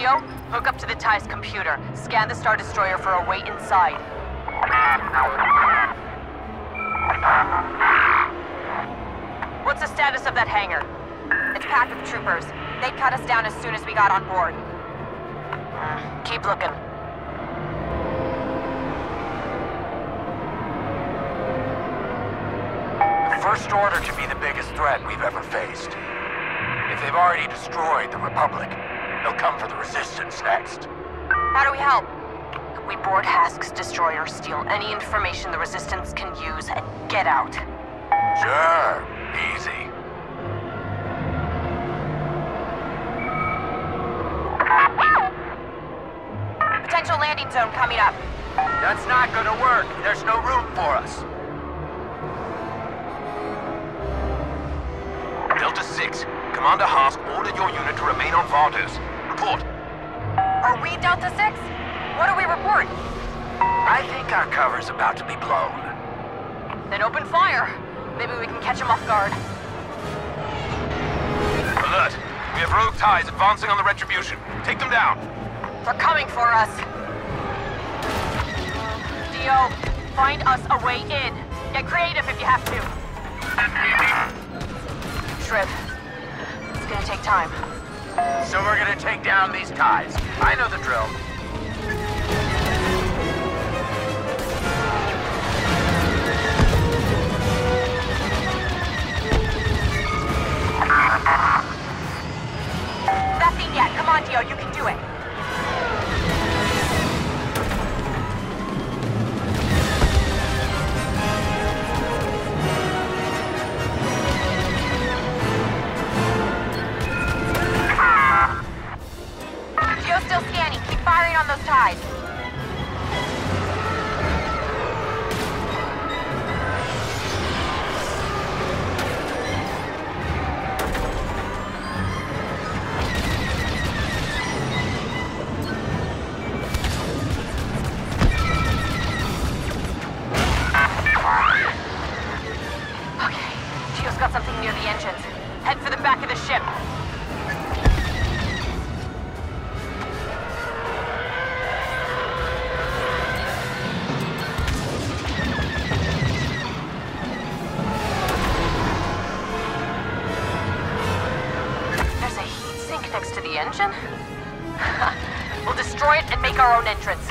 Dio, hook up to the TIE's computer. Scan the Star Destroyer for a way inside. What's the status of that hangar? It's packed with troopers. They cut us down as soon as we got on board. Keep looking. The First Order can be the biggest threat we've ever faced. If they've already destroyed the Republic, they'll come for the Resistance next. How do we help? We board Hask's destroyer, steal any information the Resistance can use, and get out. Sure, easy. Potential landing zone coming up. That's not gonna work. There's no room for us. Delta 6, Commander Hask ordered your unit to remain on Vardos. Report. Are we Delta 6? What do we report? I think our cover's about to be blown. Then open fire. Maybe we can catch him off guard. Alert! We have rogue TIEs advancing on the Retribution. Take them down. They're coming for us. Dio, find us a way in. Get creative if you have to. Shriv, it's gonna take time. So we're gonna take down these TIEs. I know the drill. Nothing yet. Come on, Dio. You can do it. Dio's still scanning. Keep firing on those TIEs. Got something near the engines. Head for the back of the ship. There's a heat sink next to the engine? We'll destroy it and make our own entrance.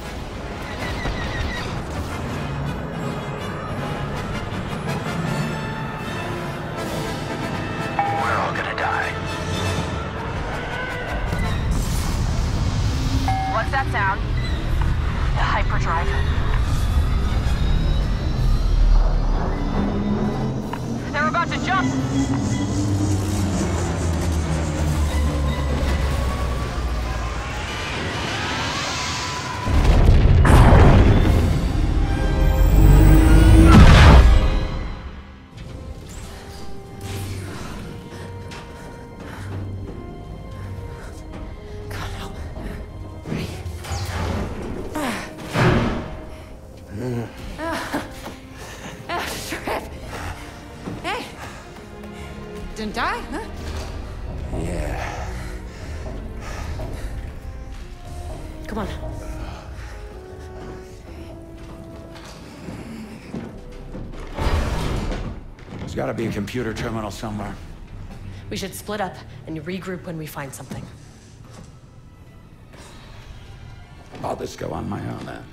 What's that sound? The hyperdrive. They're about to jump! Didn't die, huh? Yeah. Come on. There's gotta be a computer terminal somewhere. We should split up and regroup when we find something. I'll just go on my own then.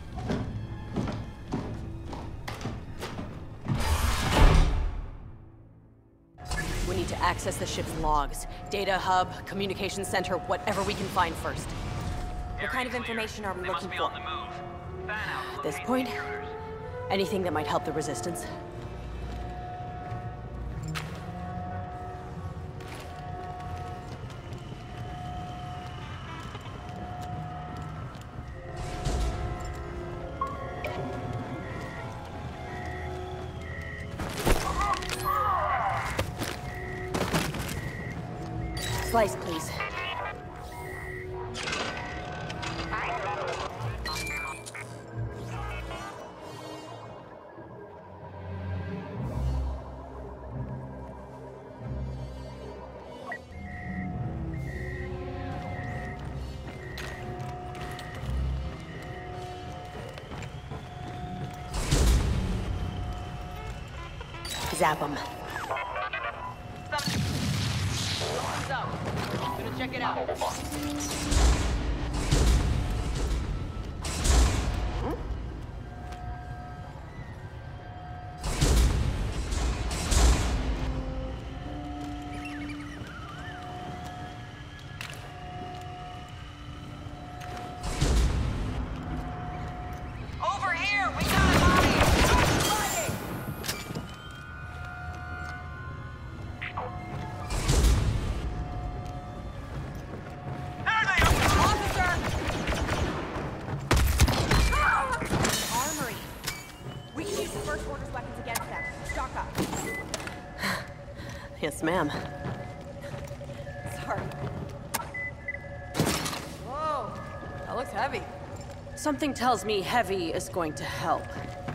We need to access the ship's logs. Data hub, communication center, whatever we can find first. What kind of information are we looking for? At this point, anything that might help the Resistance. Slice, please. zap them. Something's up. Gonna check it out. Over here! We got a body! Officer! Armory. We can use the First Order's weapons against them. Stock up. Yes, ma'am. Sorry. Whoa. That looks heavy. Something tells me heavy is going to help.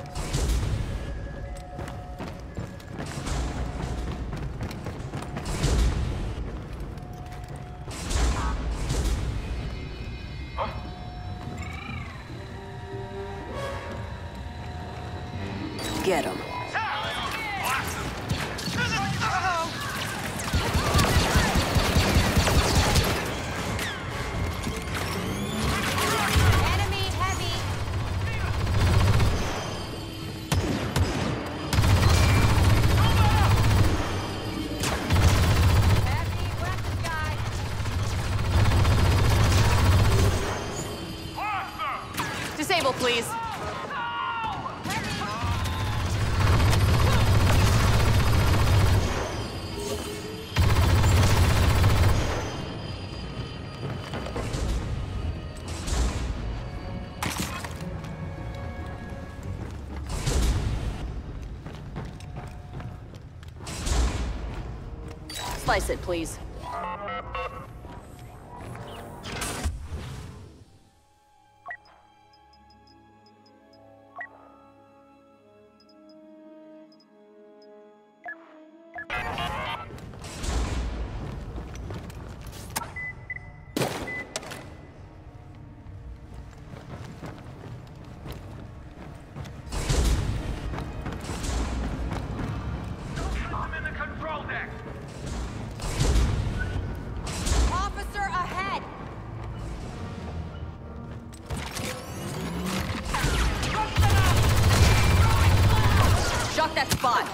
Get him. Enemy heavy. Heavy weapon guy. Disable, please. Slice it, please. I'm in the control deck! Officer ahead. Shock that spot.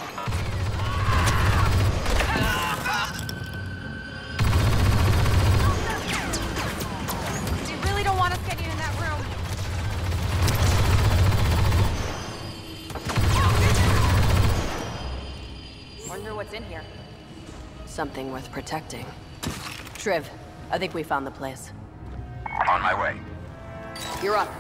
They really don't want us getting in that room. Wonder what's in here. Something worth protecting. Triv, I think we found the place. On my way. You're up.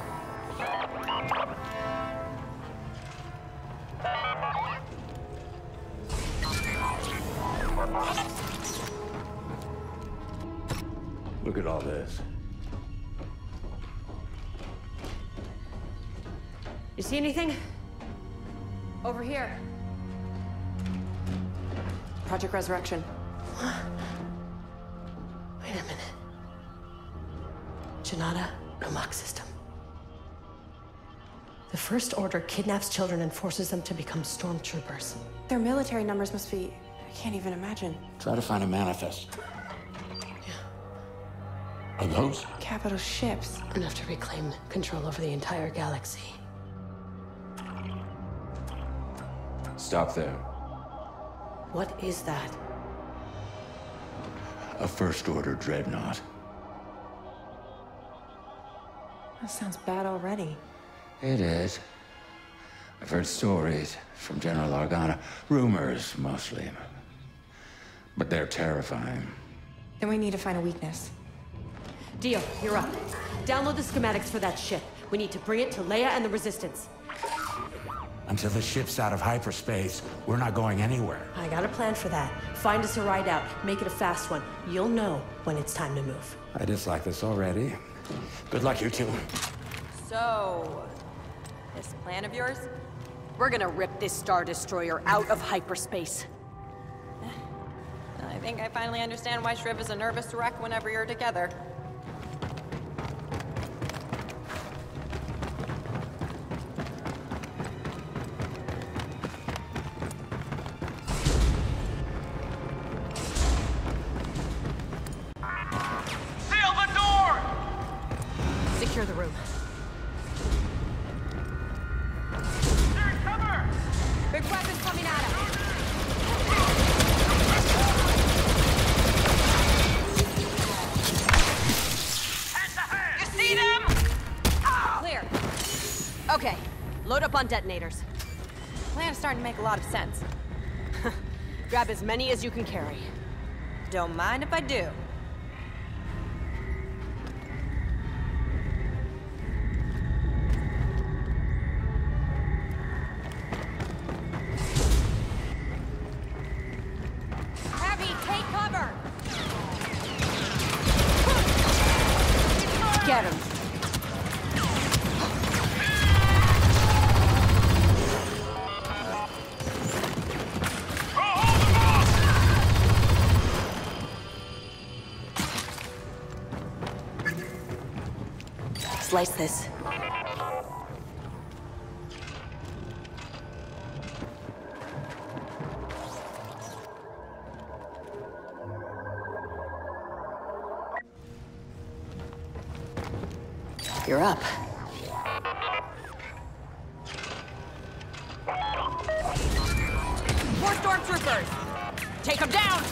Look at all this. You see anything? Over here. Project Resurrection. Wait a minute. Janata Nomak system. The First Order kidnaps children and forces them to become stormtroopers. Their military numbers must be... I can't even imagine. Try to find a manifest. Are those? Capital ships. Enough to reclaim control over the entire galaxy. Stop there. What is that? A First Order dreadnought. That sounds bad already. It is. I've heard stories from General Organa. Rumors, mostly. But they're terrifying. Then we need to find a weakness. Dio, you're up. Download the schematics for that ship. We need to bring it to Leia and the Resistance. Until the ship's out of hyperspace, we're not going anywhere. I got a plan for that. Find us a ride out. Make it a fast one. You'll know when it's time to move. I dislike this already. Good luck, you two. So, this plan of yours? We're gonna rip this Star Destroyer out of hyperspace. I think I finally understand why Shriv is a nervous wreck whenever you're together. Load up on detonators. Plan's starting to make a lot of sense. Grab as many as you can carry. Don't mind if I do. Heavy, take cover! Get him. Slice this. You're up. More stormtroopers! Take them down!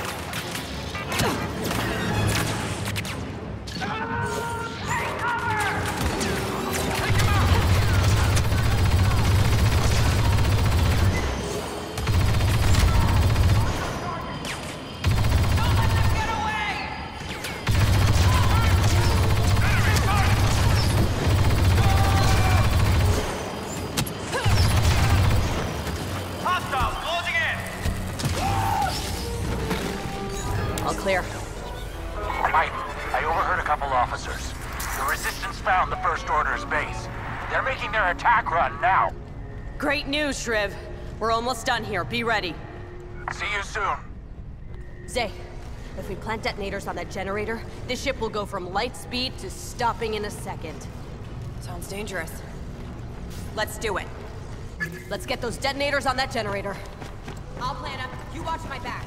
All clear. Mike, I overheard a couple officers. The Resistance found the First Order's base. They're making their attack run now. Great news, Shriv. We're almost done here. Be ready. See you soon. Zay, if we plant detonators on that generator, this ship will go from light speed to stopping in a second. Sounds dangerous. Let's do it. Let's get those detonators on that generator. I'll plan them. You watch my back.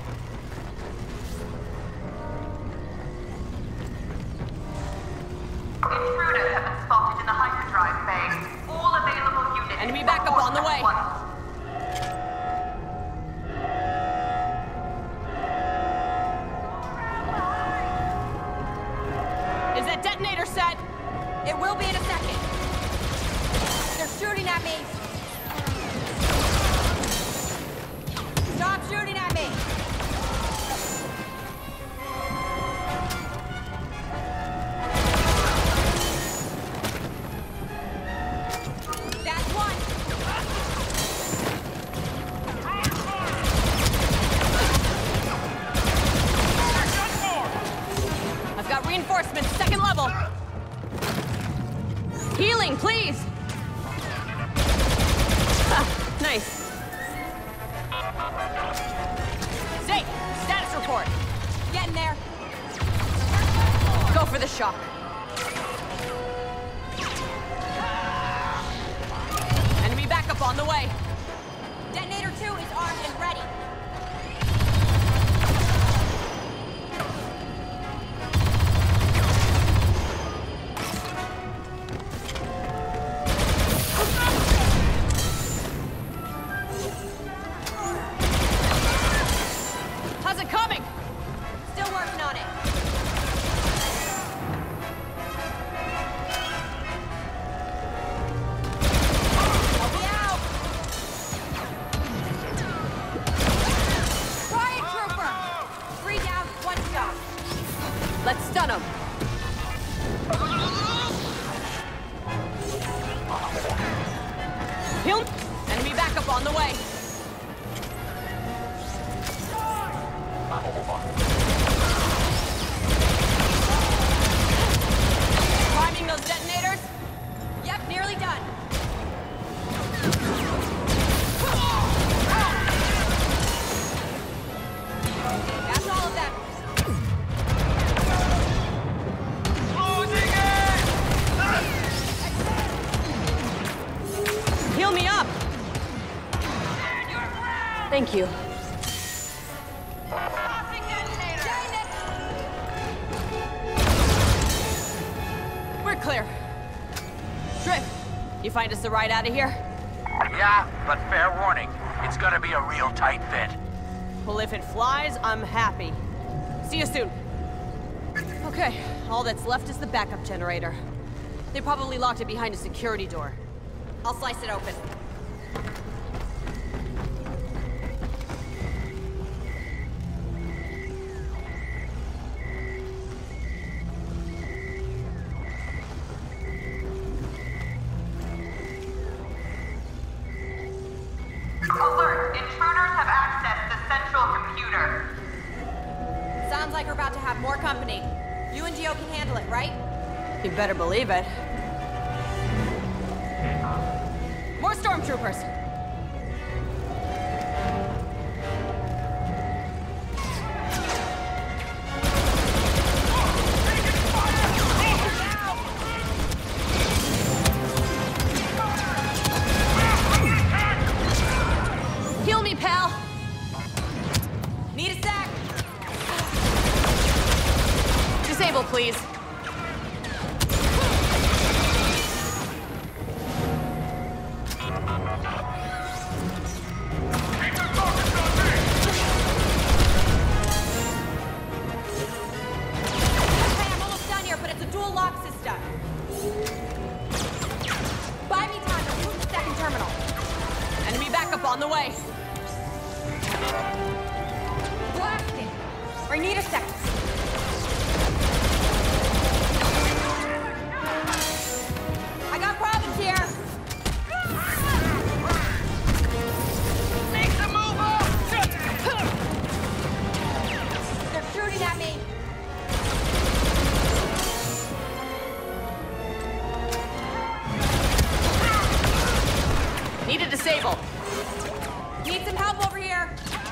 Intruders have been spotted in the hyperdrive bay. All available units. Enemy backup on the way. Is that detonator set? It will be in a second. They're shooting at me. Stop shooting at me. That's one. I've got reinforcements, second level. Healing, please. Ah, nice. Zay, status report. Getting there. Go for the shock. Enemy backup on the way. Detonator 2 is armed and ready. How's it coming? Still working on it. Help me out. Quiet, trooper. 3 down, 1 to go. Let's stun him. Heal. Enemy backup on the way. Priming those detonators. Yep, nearly done. That's all of them. Heal me up. Thank you. We're clear. Shriv, you find us the ride out of here? Yeah, but fair warning. It's gonna be a real tight fit. Well, if it flies, I'm happy. See you soon. Okay, all that's left is the backup generator. They probably locked it behind a security door. I'll slice it open. like we're about to have more company. You and Gio can handle it, right? You better believe it. More stormtroopers! Heal me, pal! Need a sec! Disable, please. Okay, I'm almost done here, but it's a dual lock system. Buy me time, I'm moving the second terminal. Enemy backup on the way. Blasting! I need a second. I got problems here. Make the move up! They're shooting at me. Need to disable. Need some help over here.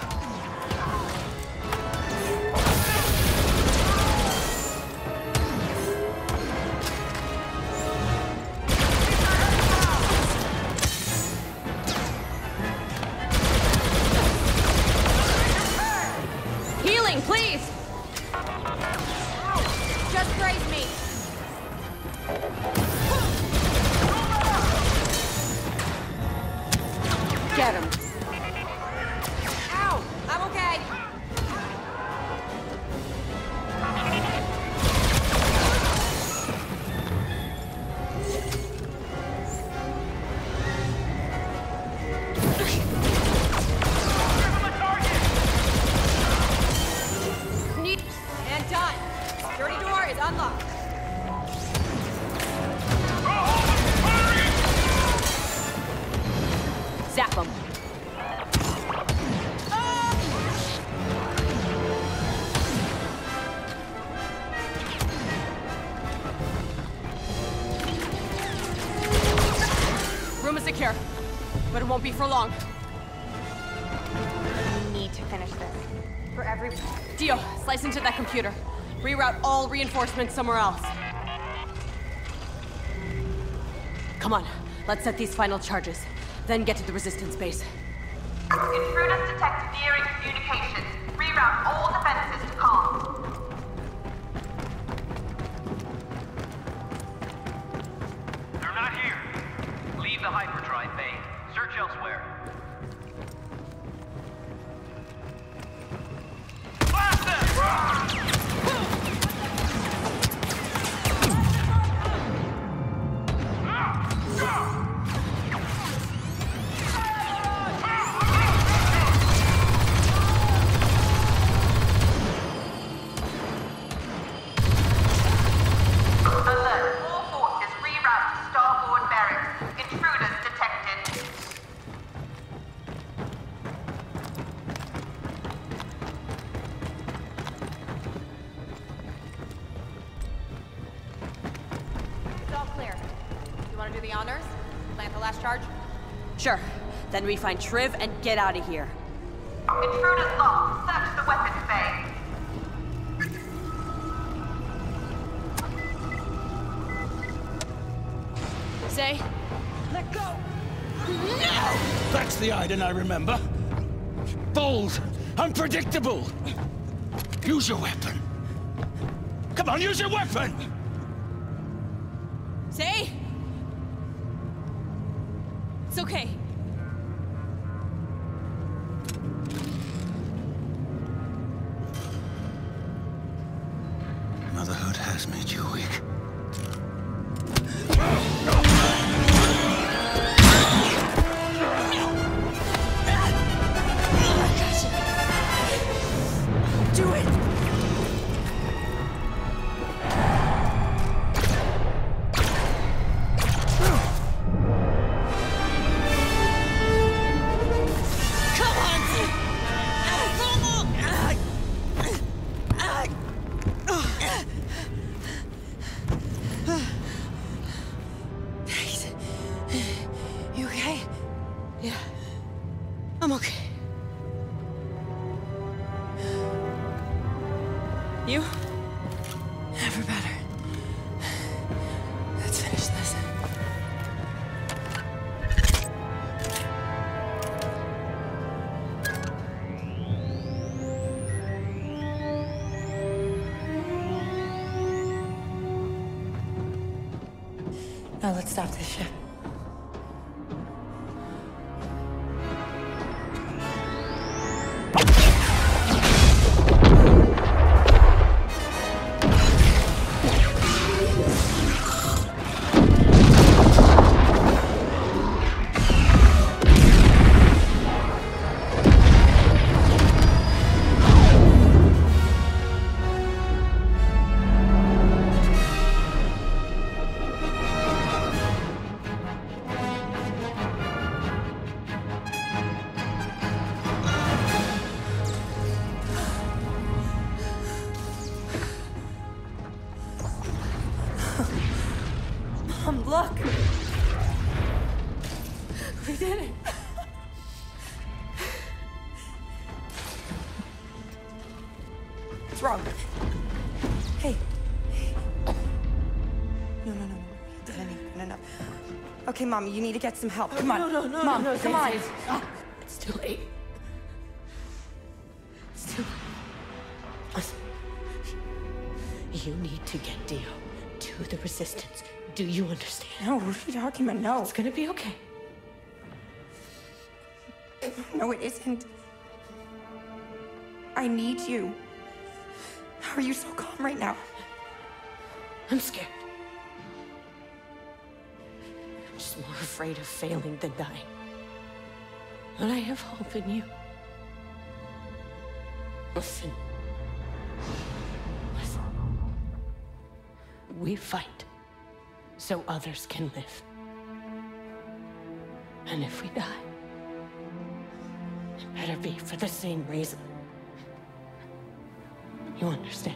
Healing, please! Just graze me. Get him. Ow! I'm okay. And done. Security door is unlocked. Zap him. Room is secure, but it won't be for long. We need to finish this. For everyone. Dio, slice into that computer. Reroute all reinforcements somewhere else. Come on, let's set these final charges. Then get to the Resistance base. Intruders detected nearing communications. Reroute all defenses to comms. They're not here. Leave the hyperdrive bay. Search elsewhere. Blast them! Alert. All forces reroute to starboard barracks. Intruders detected. It's all clear. You want to do the honors? Plant the last charge? Sure. Then we find Triv and get out of here. Intruders lost. Search the weapons bay. Say? Let go! That's the Iden I remember. Bold, unpredictable. Use your weapon. Come on, use your weapon! Say? It's okay. Motherhood has made you weak. Do it! Come on! You? Never better. Let's finish this. Now let's stop this ship. Look! We did it! What's wrong? Hey. No. No. Okay, Mom, you need to get some help. Come on. No, Mom, come on. It's too late. It's too late. Listen. You need to get Dio to the Resistance. Do you understand? No, what are you talking about? No. It's gonna be okay. No, it isn't. I need you. How are you so calm right now? I'm scared. I'm just more afraid of failing than dying. But I have hope in you. Listen. We fight so others can live. And if we die, it better be for the same reason. You understand?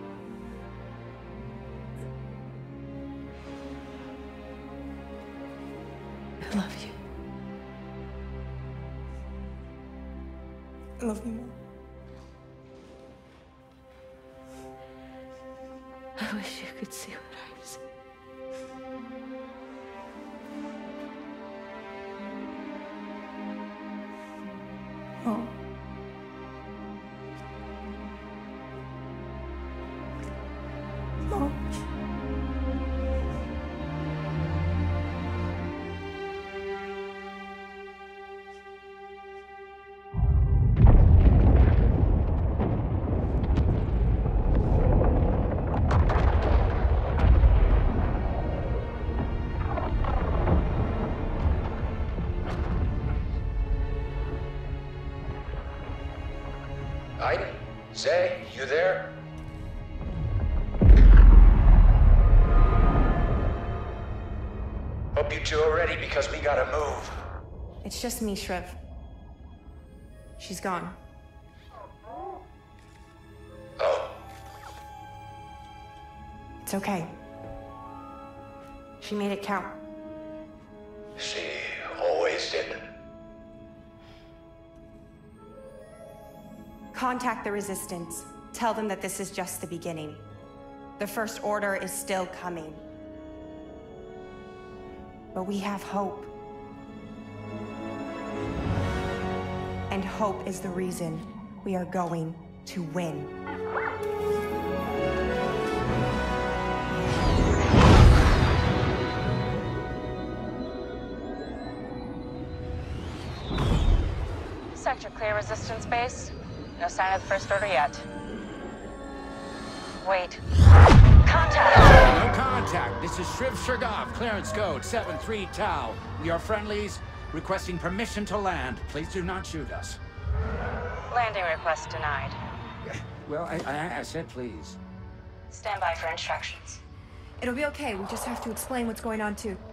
I love you. I love you more. I wish you could see what I see. Oh. Mom. Aiden? Zay, you there? Hope you two are ready because we gotta move. It's just me, Shriv. She's gone. Oh, It's okay. She made it count. she always did. Contact the Resistance. Tell them that this is just the beginning. The First Order is still coming. But we have hope. And hope is the reason we are going to win. Sector clear, Resistance base. No sign of the First Order yet. Wait. Contact! No contact. This is Shriv Shergov, clearance code 73 Tau. We are friendlies, requesting permission to land. Please do not shoot us. Landing request denied. Well, I said please. Stand by for instructions. It'll be okay. We just have to explain what's going on to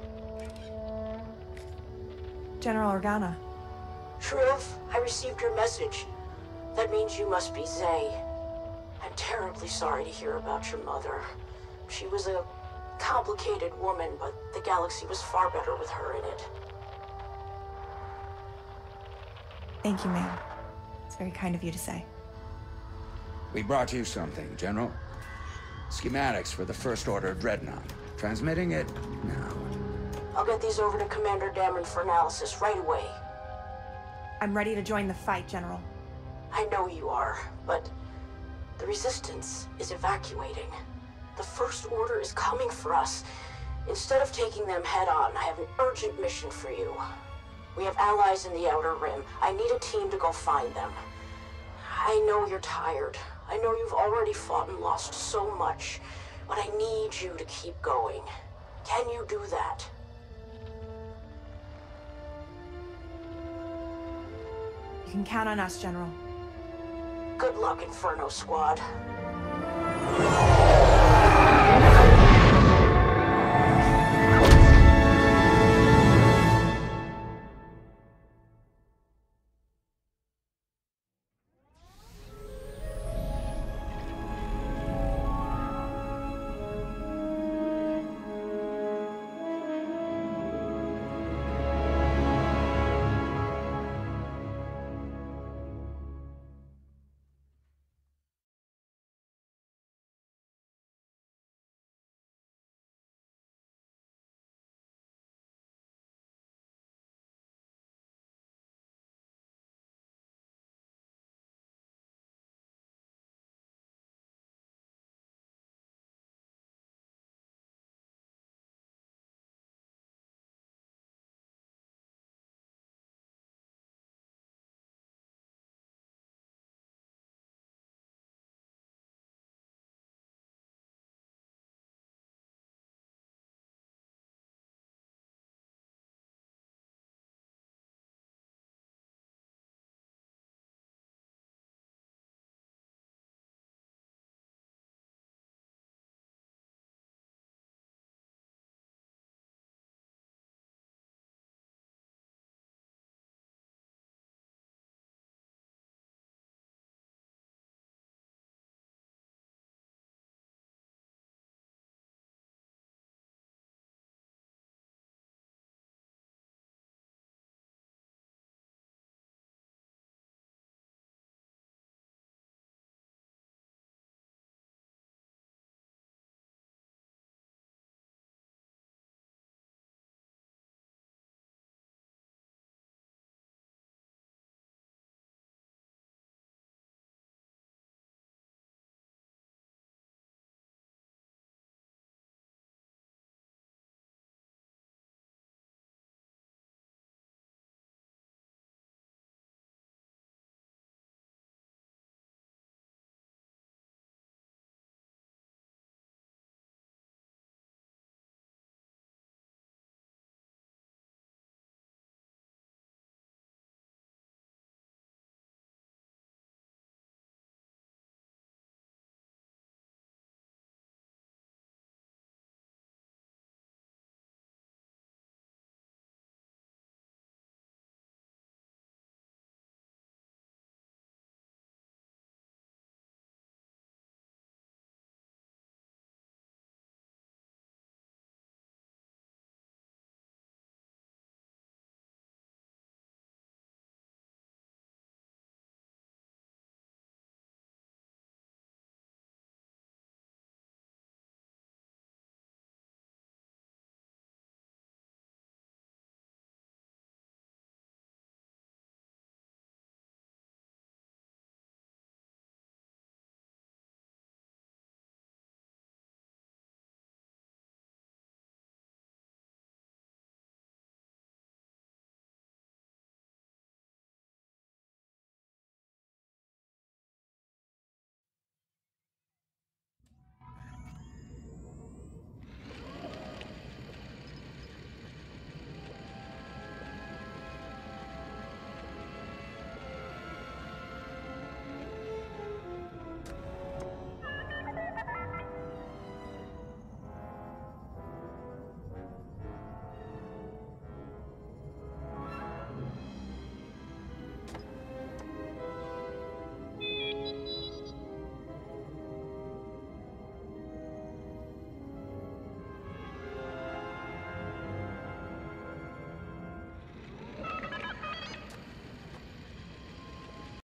General Organa. Shriv, I received your message. That means you must be Zay. I'm terribly sorry to hear about your mother. She was a complicated woman, but the galaxy was far better with her in it. Thank you, ma'am. It's very kind of you to say. We brought you something, General. Schematics for the First Order Dreadnought. Transmitting it now. I'll get these over to Commander Dameron for analysis right away. I'm ready to join the fight, General. I know you are, but the Resistance is evacuating. The First Order is coming for us. Instead of taking them head-on, I have an urgent mission for you. We have allies in the Outer Rim. I need a team to go find them. I know you're tired. I know you've already fought and lost so much, but I need you to keep going. Can you do that? You can count on us, General. Good luck, Inferno Squad.